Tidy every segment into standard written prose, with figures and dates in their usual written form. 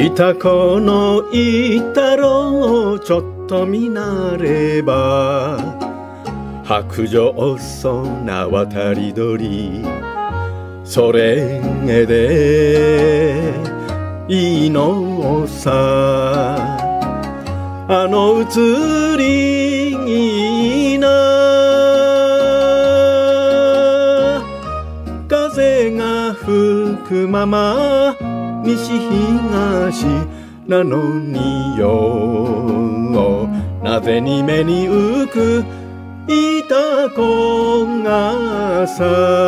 いたこのいたろうちょっと見慣れば白状そな渡り鳥それでいいのさあの移り気な風が吹くまま西東なのによなぜに目に浮くいたこがさ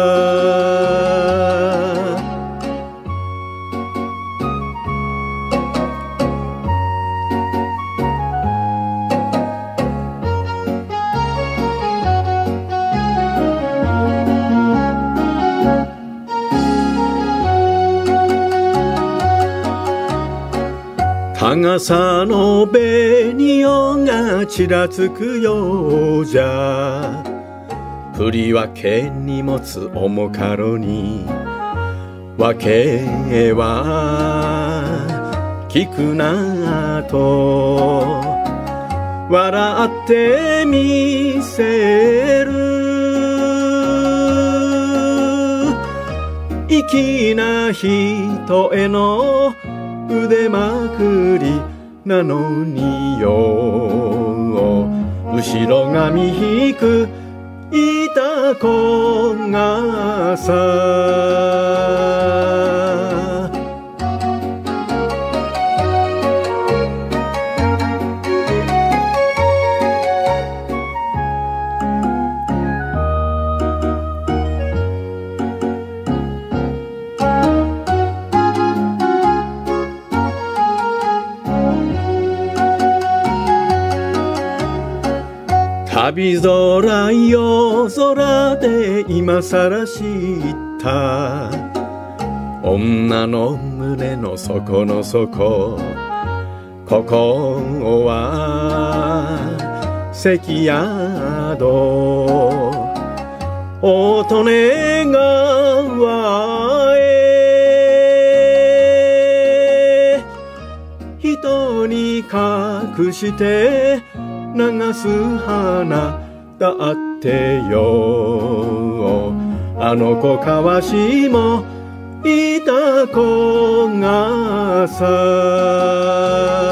高さの紅がちらつくようじゃ振り分けに持つ重かろに訳は聞くなと笑ってみせる粋な人への腕まくりなのによ後ろ髪引くいたこがさ旅空夜空で今さら知った女の胸の底の底ここは関宿乙女川へ人に隠して流す花だってよあの子かわしもいたこがさ